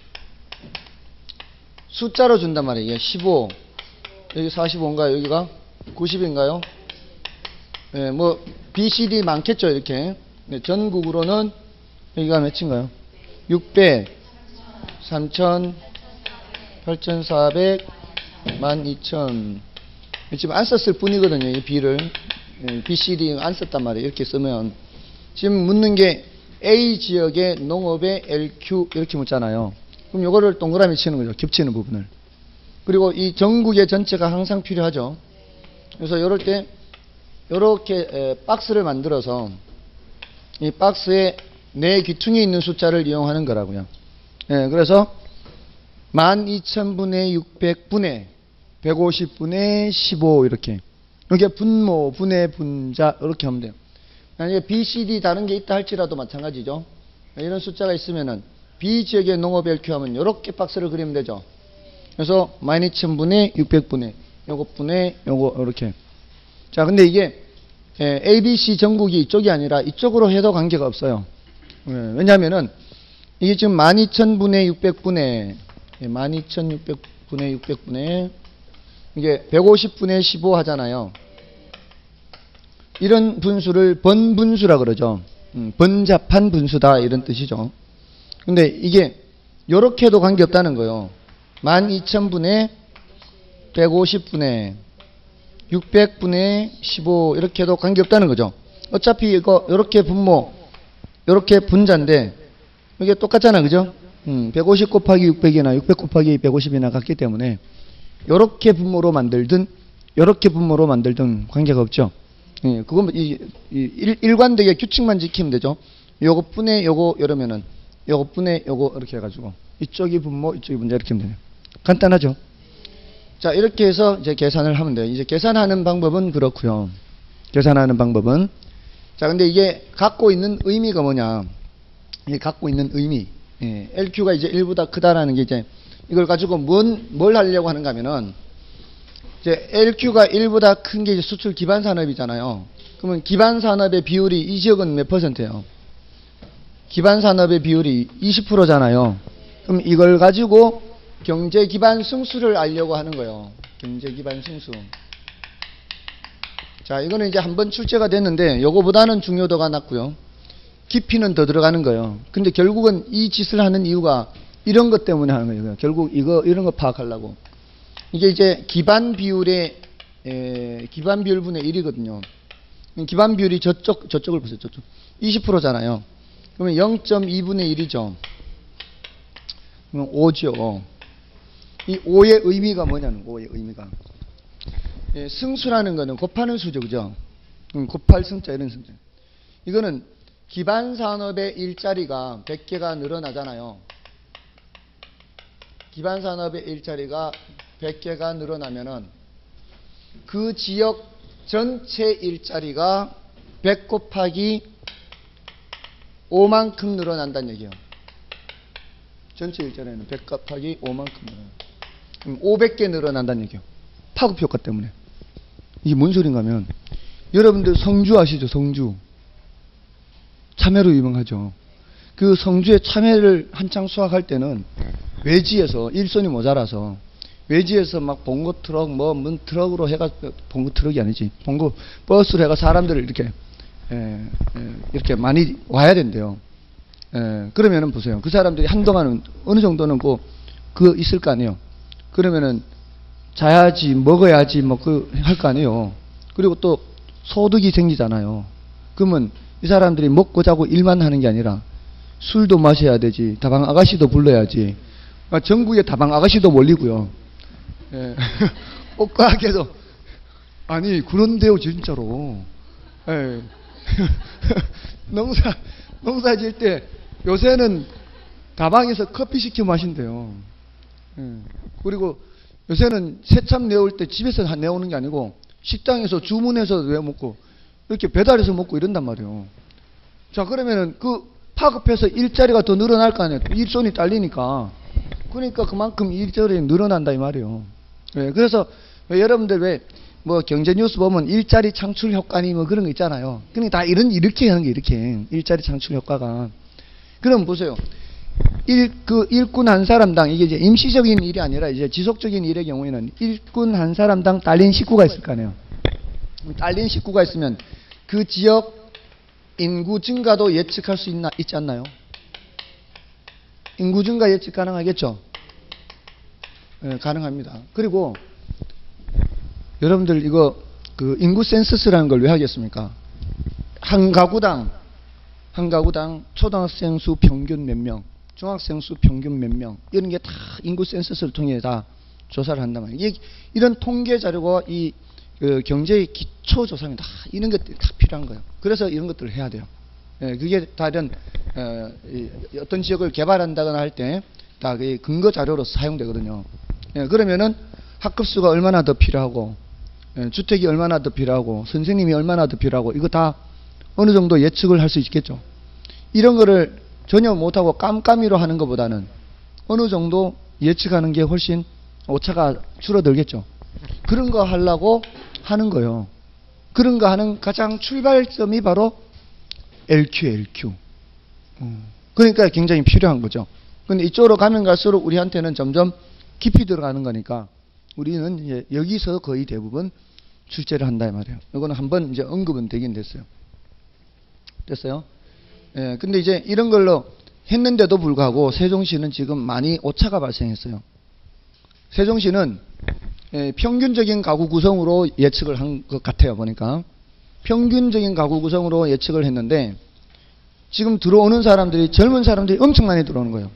숫자로 준단 말이에요. 이게 15, 여기 45인가요? 여기가 90인가요? 네, 뭐 BCD 많겠죠, 이렇게. 네, 전국으로는 여기가 몇인가요? 600, 3000, 8400, 12000. 지금 안 썼을 뿐이거든요, 이 B를. BCD 안 썼단 말이에요. 이렇게 쓰면. 지금 묻는 게 A 지역의 농업의 LQ 이렇게 묻잖아요. 그럼 요거를 동그라미 치는 거죠. 겹치는 부분을. 그리고 이 전국의 전체가 항상 필요하죠. 그래서 요럴 때 요렇게 박스를 만들어서 이 박스에 네 귀퉁이 있는 숫자를 이용하는 거라고요. 그래서 12000분의 600분의 150분의 15 이렇게. 이게 분모, 분의, 분자 이렇게 하면 돼요. 만약에 B, C, D 다른 게 있다 할지라도 마찬가지죠. 이런 숫자가 있으면은 B 지역의 농업 LQ 하면 이렇게 박스를 그리면 되죠. 그래서 12000분의 600분의 요거 분의 요거 이렇게. 자, 근데 이게 A, B, C 전국이 이쪽이 아니라 이쪽으로 해도 관계가 없어요. 왜냐하면은 이게 지금 12000분의 600분의 12600분의 600분의 이게 150분의 15 하잖아요. 이런 분수를 번분수라 그러죠. 번잡한 분수다 이런 뜻이죠. 근데 이게 요렇게 해도 관계없다는 거예요. 12000분의 150분의 600분의 15 이렇게 해도 관계없다는 거죠. 어차피 이거 요렇게 분모 요렇게 분자인데 이게 똑같잖아, 그죠? 150 곱하기 600이나 600 곱하기 150이나 같기 때문에 요렇게 분모로 만들든 요렇게 분모로 만들든 관계가 없죠. 그건 일관되게 규칙만 지키면 되죠. 요거 분의 요거 이러면은 요거 분의 요거 이렇게 해가지고 이쪽이 분모 이쪽이 분자 이렇게 하면 돼요. 간단하죠. 자, 이렇게 해서 이제 계산을 하면 돼요. 이제 계산하는 방법은 그렇고요. 계산하는 방법은 자, 근데 이게 갖고 있는 의미가 뭐냐? 이게 갖고 있는 의미. LQ가 이제 1보다 크다라는 게 이제 이걸 가지고 뭘 하려고 하는가 하면은 이제 LQ가 1보다 큰 게 수출 기반 산업이잖아요. 그러면 기반 산업의 비율이 이 지역은 몇 %예요? 기반 산업의 비율이 20%잖아요. 그럼 이걸 가지고 경제 기반 승수를 알려고 하는 거예요. 경제 기반 승수. 자, 이거는 이제 한번 출제가 됐는데 요거보다는 중요도가 낮고요. 깊이는 더 들어가는 거예요. 근데 결국은 이 짓을 하는 이유가 이런 것 때문에 하는 거예요. 결국 이런 거 파악하려고. 이게 이제 기반 비율의 기반 비율분의 1이거든요. 기반 비율이 저쪽을 보세요. 저쪽 20%잖아요. 그러면 0.2분의 1이죠. 그러면 5죠. 이 5의 의미가 뭐냐는 5의 의미가. 승수라는 거는 곱하는 수죠, 그죠? 곱할 승자 이런 승자. 이거는 기반 산업의 일자리가 100개가 늘어나잖아요. 기반 산업의 일자리가 100개가 늘어나면은 그 지역 전체 일자리가 100 곱하기 5만큼 늘어난다는 얘기예요. 전체 일자리는 100 곱하기 5만큼 늘어난다. 그럼 500개 늘어난다는 얘기예요. 파급 효과 때문에. 이게 뭔 소린가 하면 여러분들 성주 아시죠? 성주. 참외로 유명하죠. 그 성주의 참외를 한창 수확할 때는 외지에서 일손이 모자라서 외지에서 막 봉고 트럭 문 트럭으로 해가 봉고 트럭이 아니지 봉고 버스로 해가 사람들을 이렇게 많이 와야 된대요. 그러면은 보세요. 그 사람들이 한동안은 어느 정도는 그 있을 거 아니에요. 그러면은 자야지 먹어야지 할 거 아니에요. 그리고 또 소득이 생기잖아요. 그러면 이 사람들이 먹고 자고 일만 하는 게 아니라 술도 마셔야 되지, 다방 아가씨도 불러야지. 전국에 다방 아가씨도 몰리고요. 예. 옷가게도 아니 그런데요 진짜로. 예. 농사 지을 때 요새는 다방에서 커피 시켜 마신대요. 예. 그리고 요새는 새참 내올 때 집에서 내오는 게 아니고 식당에서 주문해서 내 먹고 이렇게 배달해서 먹고 이런단 말이에요. 자, 그러면은 그 파급해서 일자리가 더 늘어날 거 아니에요. 일손이 딸리니까. 그러니까 그만큼 일자리 늘어난다 이 말이에요. 예, 그래서 여러분들 왜 뭐 경제 뉴스 보면 일자리 창출 효과니 뭐 그런 거 있잖아요. 그러니까 다 이렇게 하는 게 이렇게 일자리 창출 효과가. 그럼 보세요. 일꾼 한 사람당 이게 이제 임시적인 일이 아니라 이제 지속적인 일의 경우에는 일꾼 한 사람당 딸린 식구가 있을 거 아니에요. 딸린 식구가 있으면 그 지역 인구 증가도 예측할 수 있지 않나요? 인구 증가 예측 가능하겠죠? 네, 가능합니다. 그리고 여러분들 이거 그 인구 센서스라는 걸 왜 하겠습니까? 한 가구당 초등학생 수 평균 몇 명, 중학생 수 평균 몇 명, 이런 게 다 인구 센서스를 통해 다 조사를 한단 말이에요. 이런 통계 자료가 이 경제의 기초 조사입니다. 이런 것들이 다 필요한 거예요. 그래서 이런 것들을 해야 돼요. 예, 그게 다른 어떤 지역을 개발한다거나 할 때 다 근거 자료로서 사용되거든요. 예, 그러면은 학급수가 얼마나 더 필요하고, 예, 주택이 얼마나 더 필요하고, 선생님이 얼마나 더 필요하고, 이거 다 어느 정도 예측을 할 수 있겠죠. 이런 거를 전혀 못하고 깜깜이로 하는 것보다는 어느 정도 예측하는 게 훨씬 오차가 줄어들겠죠. 그런 거 하려고 하는 거예요. 그런 거 하는 가장 출발점이 바로 LQ. 그러니까 굉장히 필요한 거죠. 근데 이쪽으로 가면 갈수록 우리한테는 점점 깊이 들어가는 거니까 우리는 이제 여기서 거의 대부분 출제를 한다 이 말이에요. 이거는 한번 이제 언급은 되긴 됐어요. 됐어요? 예, 근데 이제 이런 걸로 했는데도 불구하고 세종시는 지금 많이 오차가 발생했어요. 세종시는 평균적인 가구 구성으로 예측을 한 것 같아요. 보니까 평균적인 가구 구성으로 예측을 했는데 지금 들어오는 사람들이 젊은 사람들이 엄청 많이 들어오는 거예요.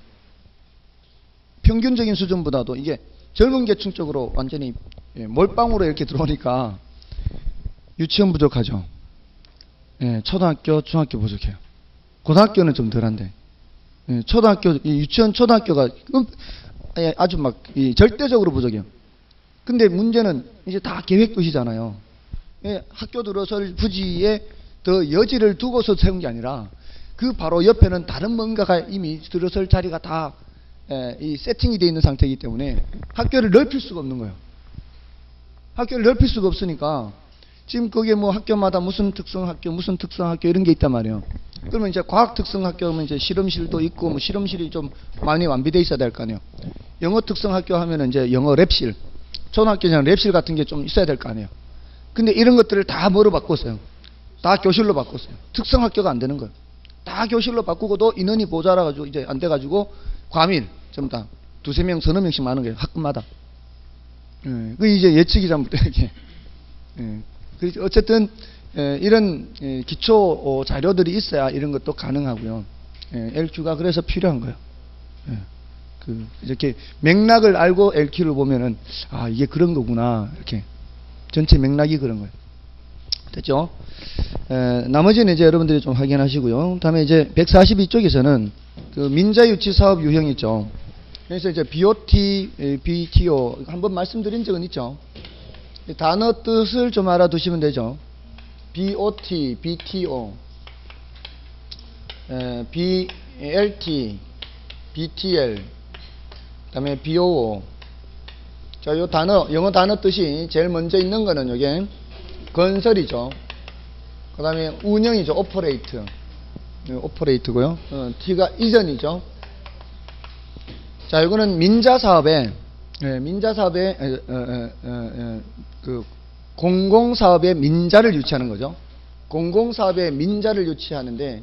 평균적인 수준보다도 이게 젊은 계층 쪽으로 완전히 몰빵으로 이렇게 들어오니까 유치원 부족하죠. 예, 초등학교, 중학교 부족해요. 고등학교는 좀 덜한데, 예, 유치원, 초등학교가 아주 막 절대적으로 부족해요. 근데 문제는 이제 다 계획도시잖아요. 예, 학교 들어설 부지에 더 여지를 두고서 세운 게 아니라 그 바로 옆에는 다른 뭔가가 이미 들어설 자리가 다 이 세팅이 되어 있는 상태이기 때문에 학교를 넓힐 수가 없는 거예요. 학교를 넓힐 수가 없으니까 지금 거기에 뭐 학교마다 무슨 특성학교 이런 게 있단 말이에요. 그러면 이제 과학 특성학교면 이제 실험실도 있고 뭐 실험실이 좀 많이 완비되어 있어야 될 거 아니에요. 영어 특성학교 하면은 이제 영어 랩실, 초등학교는 랩실 같은 게 좀 있어야 될 거 아니에요. 근데 이런 것들을 다 뭐로 바꿨어요? 다 교실로 바꿨어요. 특성학교가 안 되는 거예요. 다 교실로 바꾸고도 인원이 모자라가지고 이제 안 돼가지고 과밀 전부 다 두세 명, 서너 명씩 많은 거예요. 학급마다. 예, 그 이제 예측이 잘못되게. 예, 어쨌든 이런 기초 자료들이 있어야 이런 것도 가능하고요. LQ가 그래서 필요한 거예요. 이렇게 맥락을 알고 LQ를 보면은 아 이게 그런 거구나 이렇게 전체 맥락이 그런 거예요. 됐죠? 나머지는 이제 여러분들이 좀 확인하시고요. 다음에 이제 142쪽에서는 그 민자유치 사업 유형 있죠. 그래서 이제 BOT, BTO 한번 말씀드린 적은 있죠. 단어 뜻을 좀 알아두시면 되죠. BOT, BTO, BLT, BTL, 그다음에 BOO. 자, 요 단어 영어 단어 뜻이 제일 먼저 있는 거는 요게 건설이죠. 그다음에 운영이죠. 오퍼레이트고요. T가 이전이죠. 자, 이거는 민자사업에 그 공공사업의 민자를 유치하는 거죠. 공공사업의 민자를 유치하는데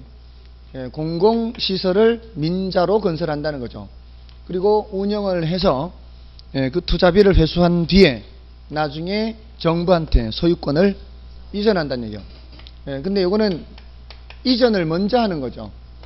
공공시설을 민자로 건설한다는 거죠. 그리고 운영을 해서 그 투자비를 회수한 뒤에 나중에 정부한테 소유권을 이전한다는 얘기예요. 근데 이거는 이전을 먼저 하는 거죠.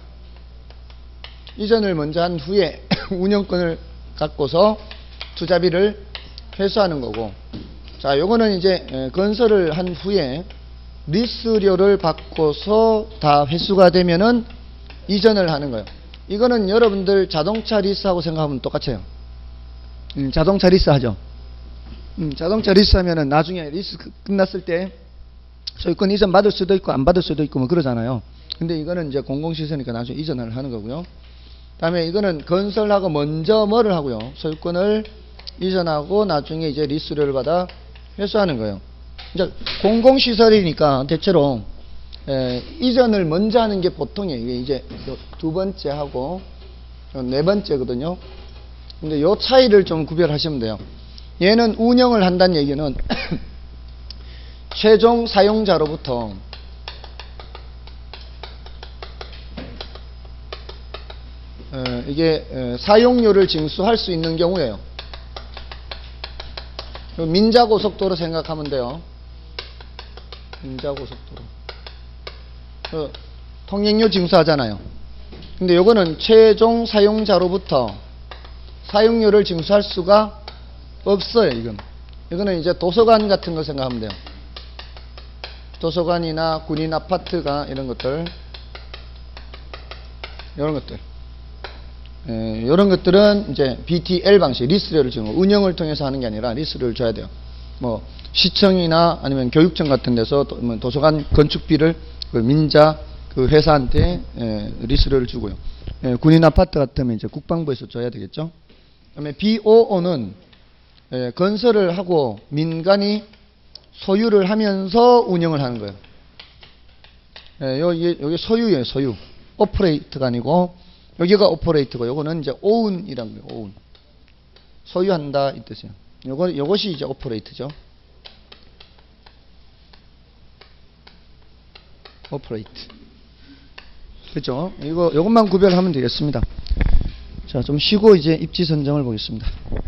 이전을 먼저 한 후에 운영권을 갖고서 투자비를 회수하는 거고, 자, 요거는 이제 건설을 한 후에 리스료를 받고서 다 회수가 되면은 이전을 하는 거예요. 이거는 여러분들 자동차 리스하고 생각하면 똑같아요. 자동차 리스 하죠. 자동차 리스 하면은 나중에 리스 끝났을 때 소유권 이전 받을 수도 있고 안 받을 수도 있고 뭐 그러잖아요. 근데 이거는 이제 공공시설이니까 나중에 이전을 하는 거고요. 다음에 이거는 건설하고 먼저 뭐를 하고요. 소유권을 이전하고 나중에 이제 리스료를 받아 회수하는 거예요. 이제 공공시설이니까 대체로 이전을 먼저 하는 게 보통이에요. 이게 이제 두 번째 하고 네 번째거든요. 근데 요 차이를 좀 구별하시면 돼요. 얘는 운영을 한다는 얘기는 최종 사용자로부터 이게 사용료를 징수할 수 있는 경우예요. 민자고속도로 생각하면 돼요. 민자고속도로. 통행료 징수하잖아요. 근데 요거는 최종 사용자로부터 사용료를 징수할 수가 없어요. 이거는 이제 도서관 같은 거 생각하면 돼요. 도서관이나 군인 아파트가 이런 것들, 이런 것들은 이제 BTL 방식, 리스료를 주는 거, 운영을 통해서 하는 게 아니라 리스료를 줘야 돼요. 뭐 시청이나 아니면 교육청 같은 데서 도서관 건축비를 그 민자 그 회사한테 리스료를 주고요. 군인 아파트 같으면 이제 국방부에서 줘야 되겠죠. 그다음에 BOO는 건설을 하고 민간이 소유를 하면서 운영을 하는 거예요. 여기 소유예요, 소유. 오퍼레이트가 아니고 여기가 오퍼레이트고 요거는 이제 오운이란 거예요. 오운. 소유한다 이 뜻이에요. 요것이 이제 오퍼레이트죠. 오퍼레이트. 그죠? 요것만 구별하면 되겠습니다. 자, 좀 쉬고 이제 입지 선정을 보겠습니다.